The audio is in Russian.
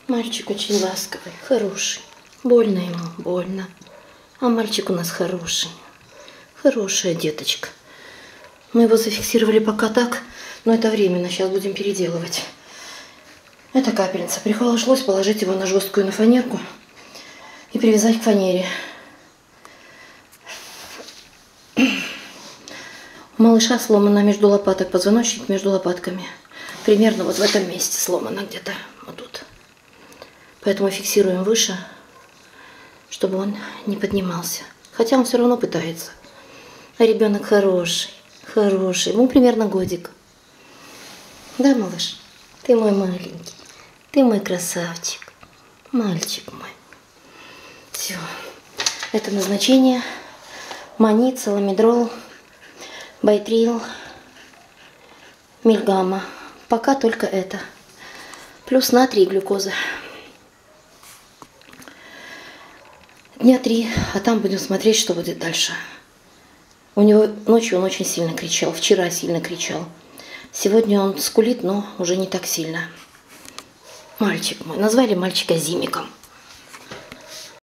Мальчик очень ласковый, хороший. Больно ему, больно. А мальчик у нас хороший. Хорошая деточка. Мы его зафиксировали пока так, но это временно. Сейчас будем переделывать. Это капельница. Пришлось положить его на жесткую на фанерку и привязать к фанере. У малыша сломано между лопаток, позвоночник между лопатками. Примерно вот в этом месте сломано где-то. Вот тут. Поэтому фиксируем выше, чтобы он не поднимался. Хотя он все равно пытается. А ребенок хороший, хороший. Ему примерно годик. Да, малыш? Ты мой маленький. Ты мой красавчик. Мальчик мой. Все. Это назначение. Манит, саламидрол, байтрил, мильгамма. Пока только это. Плюс натрий и глюкоза. Дня 3, а там будем смотреть, что будет дальше. У него ночью он очень сильно кричал. Вчера сильно кричал. Сегодня он скулит, но уже не так сильно. Мальчик мой. Назвали мальчика Зимиком.